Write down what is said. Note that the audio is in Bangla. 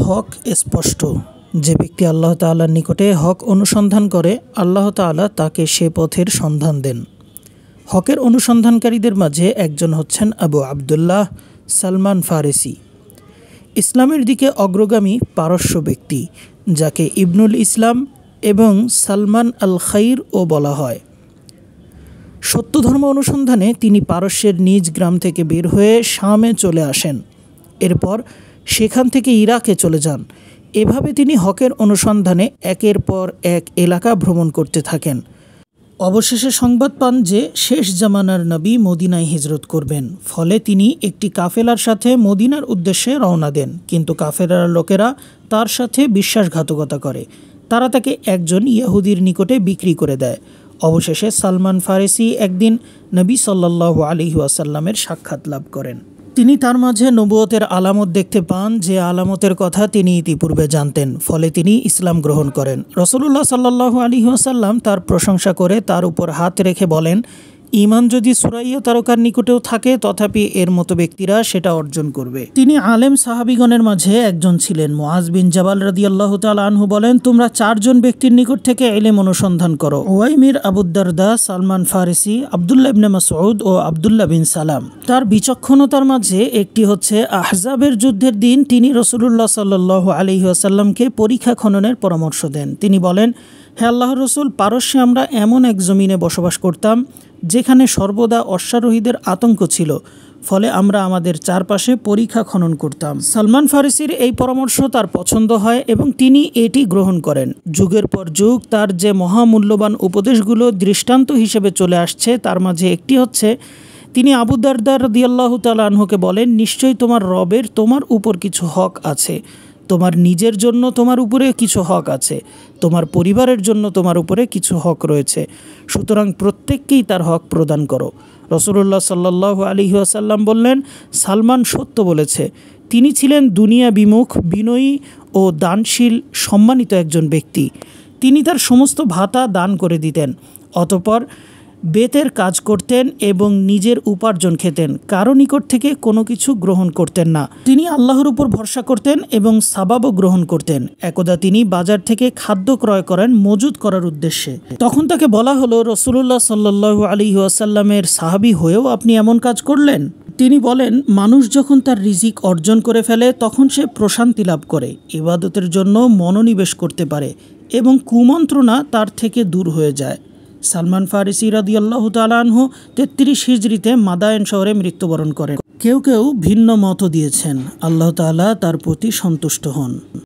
হক স্পষ্ট। যে ব্যক্তি আল্লাহ তাআলার নিকটে হক অনুসন্ধান করে, আল্লাহ তাআলা তাকে সে পথের সন্ধান দেন। হকের অনুসন্ধানকারীদের মাঝে একজন হচ্ছেন আবু আবদুল্লাহ সালমান ফারেসি। ইসলামের দিকে অগ্রগামী পারস্য ব্যক্তি, যাকে ইবনুল ইসলাম এবং সালমান আল খাইরও বলা হয়। সত্য ধর্ম অনুসন্ধানে তিনি পারস্যের নিজ গ্রাম থেকে বের হয়ে শামে চলে আসেন। এরপর সেখান থেকে ইরাকে চলে যান। এভাবে তিনি হকের অনুসন্ধানে একের পর এক এলাকা ভ্রমণ করতে থাকেন। অবশেষে সংবাদ পান যে শেষ জামানার নবী মদিনায় হিজরত করবেন। ফলে তিনি একটি কাফেলার সাথে মদিনার উদ্দেশ্যে রওনা দেন, কিন্তু কাফেলার লোকেরা তার সাথে বিশ্বাসঘাতকতা করে। তারা তাকে একজন ইহুদির নিকটে বিক্রি করে দেয়। অবশেষে সালমান ফারেসি একদিন নবী সাল্লাল্লাহু আলাইহি ওয়াসাল্লামের সাক্ষাৎ লাভ করেন। তিনি তার মাঝে নবুয়তের আলামত দেখতে পান, যে আলামতের কথা তিনি ইতিপূর্বে জানতেন। ফলে তিনি ইসলাম গ্রহণ করেন। রাসূলুল্লাহ সাল্লাল্লাহু আলাইহি ওয়াসাল্লাম তার প্রশংসা করে তার উপর হাত রেখে বলেন, ঈমান যদি সুরাইয়া তারকার নিকটেও থাকে, তথাপি এর মতো ব্যক্তিরা সেটা অর্জন করবে। তিনি আলেম সাহাবীগণের মাঝে একজন ছিলেন। মুআজ বিন জাবাল রাদিয়াল্লাহু তাআলা আনহু বলেন, তোমরা চারজন ব্যক্তির নিকট থেকে ইলম অনুসন্ধান করো: উওয়াইমির, আবু দারদা, সালমান ফারেসি, আব্দুল্লাহ ইবনে মাসউদ ও আব্দুল্লাহ বিন সালাম। তার বিচক্ষণতার মাঝে একটি হচ্ছে, আহজাবের যুদ্ধের দিন তিনি রাসূলুল্লাহ সাল্লাল্লাহু আলাইহি ওয়াসাল্লামকে পরীক্ষা খননের পরামর্শ দেন। তিনি বলেন, হে আল্লাহর রাসূল, পারস্যে আমরা এমন এক জমিনে বসবাস করতাম যেখানে সর্বদা অশ্বারোহীদের আতঙ্ক ছিল। ফলে আমরা আমাদের চারপাশে পরীক্ষা খনন করতাম। সালমান ফারেসির এই পরামর্শ তার পছন্দ হয় এবং তিনি এটি গ্রহণ করেন। যুগের পর যুগ তার যে মহামূল্যবান উপদেশগুলো দৃষ্টান্ত হিসেবে চলে আসছে, তার মাঝে একটি হচ্ছে, তিনি আবু দারদা রাদিয়াল্লাহু তাআলা আনহুকে বলেন, নিশ্চয়ই তোমার রবের তোমার উপর কিছু হক আছে। তোমার নিজের জন্য তোমার উপরে কিছু হক আছে, তোমার পরিবারের জন্য তোমার উপরে কিছু হক রয়েছে। সুতরাং প্রত্যেককেই তার হক প্রদান করো। রাসূলুল্লাহ সাল্লাল্লাহু আলাইহি ওয়াসাল্লাম বললেন, সালমান সত্য বলেছে। তিনি ছিলেন দুনিয়া বিমুখ, বিনয়ী ও দানশীল সম্মানিত একজন ব্যক্তি। তিনি তার সমস্ত ভাতা দান করে দিতেন। অতঃপর বেতের কাজ করতেন এবং নিজের উপার্জন খেতেন। কারো নিকট থেকে কোনো কিছু গ্রহণ করতেন না। তিনি আল্লাহর উপর ভরসা করতেন এবং সাবাবও গ্রহণ করতেন। একদা তিনি বাজার থেকে খাদ্য ক্রয় করেন মজুদ করার উদ্দেশ্যে। তখন তাকে বলা হলো, রাসূলুল্লাহ সাল্লাল্লাহু আলাইহি ওয়াসাল্লামের সাহাবী হয়েও আপনি এমন কাজ করলেন? তিনি বলেন, মানুষ যখন তার রিজিক অর্জন করে ফেলে তখন সে প্রশান্তি লাভ করে, ইবাদতের জন্য মনোনিবেশ করতে পারে এবং কুমন্ত্রণা তার থেকে দূর হয়ে যায়। সালমান ফারেসি রাদিয়াল্লাহু তাআলা আনহু ৩৩ হিজরিতে মাদায়েন শহরে মৃত্যুবরণ করেন। কেউ কেউ ভিন্ন মত দিয়েছেন। আল্লাহ তাআলা তার প্রতি সন্তুষ্ট হন।